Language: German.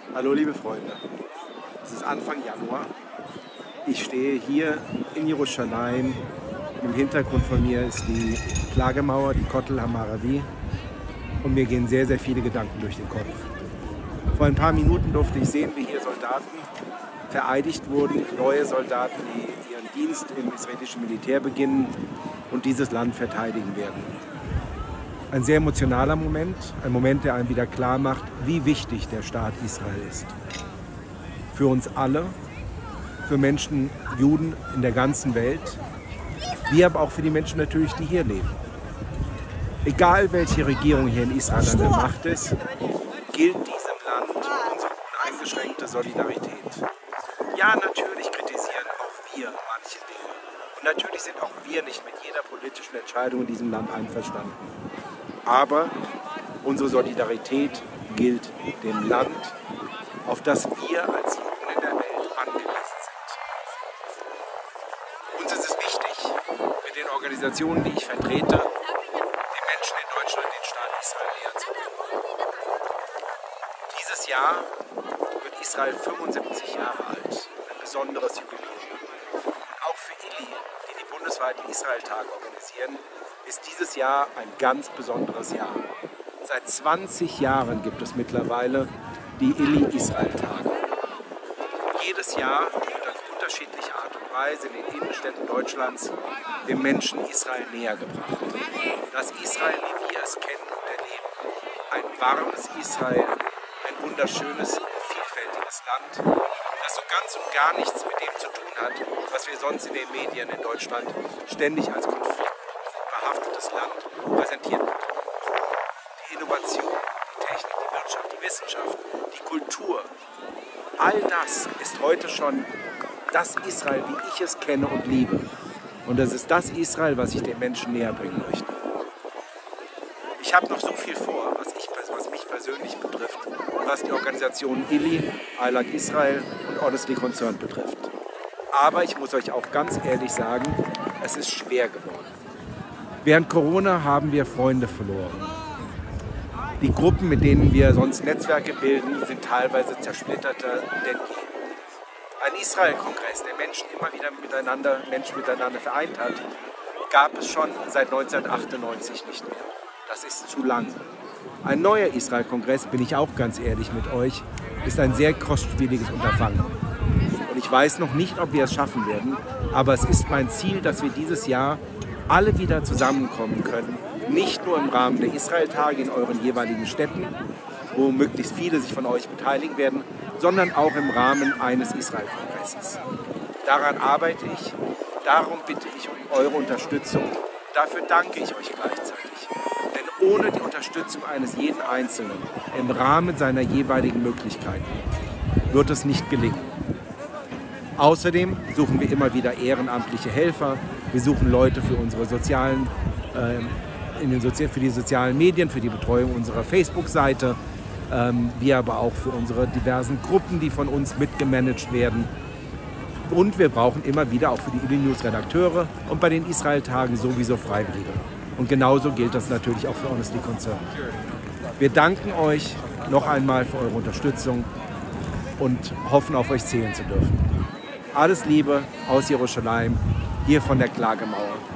Hallo liebe Freunde, es ist Anfang Januar. Ich stehe hier in Jerusalem. Im Hintergrund von mir ist die Klagemauer, die Kotel HaMaaravi. Und mir gehen sehr, sehr viele Gedanken durch den Kopf. Vor ein paar Minuten durfte ich sehen, wie hier Soldaten vereidigt wurden, neue Soldaten, die ihren Dienst im israelischen Militär beginnen und dieses Land verteidigen werden. Ein sehr emotionaler Moment, ein Moment, der einem wieder klar macht, wie wichtig der Staat Israel ist. Für uns alle, für Menschen, Juden in der ganzen Welt, wie aber auch für die Menschen natürlich, die hier leben. Egal welche Regierung hier in Israel an der Macht ist, gilt diesem Land unsere uneingeschränkte Solidarität. Ja, natürlich kritisieren auch wir manche Dinge. Und natürlich sind auch wir nicht mit jeder politischen Entscheidung in diesem Land einverstanden. Aber unsere Solidarität gilt dem Land, auf das wir als Juden in der Welt angewiesen sind. Uns ist es wichtig, mit den Organisationen, die ich vertrete, den Menschen in Deutschland den Staat Israel näher zu bringen. Dieses Jahr wird Israel 75 Jahre alt, ein besonderes Jubiläum. Auch für Illy, die die bundesweiten Israel-Tage organisieren, ist dieses Jahr ein ganz besonderes Jahr. Seit 20 Jahren gibt es mittlerweile die Illy-Israel-Tage. Jedes Jahr wird auf unterschiedliche Art und Weise in den Innenstädten Deutschlands dem Menschen Israel näher gebracht. Das Israel, wie wir es kennen und erleben. Ein warmes Israel, ein wunderschönes, vielfältiges Land, das so ganz und gar nichts mit dem zu tun hat, was wir sonst in den Medien in Deutschland ständig als konfliktbehaftetes Land präsentiert bekommen. Die Innovation, die Technik, die Wirtschaft, die Wissenschaft, die Kultur, all das ist heute schon das Israel, wie ich es kenne und liebe. Und das ist das Israel, was ich den Menschen näher bringen möchte. Ich habe noch so viel vor, was mich persönlich betrifft und was die Organisationen Illy, ILAC Israel und Honestly Concerned betrifft. Aber ich muss euch auch ganz ehrlich sagen, es ist schwer geworden. Während Corona haben wir Freunde verloren. Die Gruppen, mit denen wir sonst Netzwerke bilden, sind teilweise zersplitterter denn je. Ein Israel-Kongress, der Menschen immer wieder miteinander vereint hat, gab es schon seit 1998 nicht mehr. Das ist zu lang. Ein neuer Israel-Kongress, bin ich auch ganz ehrlich mit euch, ist ein sehr kostspieliges Unterfangen. Und ich weiß noch nicht, ob wir es schaffen werden, aber es ist mein Ziel, dass wir dieses Jahr alle wieder zusammenkommen können. Nicht nur im Rahmen der Israel-Tage in euren jeweiligen Städten, wo möglichst viele sich von euch beteiligen werden, sondern auch im Rahmen eines Israel-Kongresses. Daran arbeite ich, darum bitte ich um eure Unterstützung. Dafür danke ich euch gleichzeitig. Denn ohne die Unterstützung eines jeden Einzelnen im Rahmen seiner jeweiligen Möglichkeiten wird es nicht gelingen. Außerdem suchen wir immer wieder ehrenamtliche Helfer. Wir suchen Leute für unsere für die sozialen Medien, für die Betreuung unserer Facebook-Seite, wie aber auch für unsere diversen Gruppen, die von uns mitgemanagt werden. Und wir brauchen immer wieder auch für die Illy News Redakteure und bei den Israel-Tagen sowieso Freiwillige. Und genauso gilt das natürlich auch für Honestly Concerned. Wir danken euch noch einmal für eure Unterstützung und hoffen, auf euch zählen zu dürfen. Alles Liebe aus Jerusalem, hier von der Klagemauer.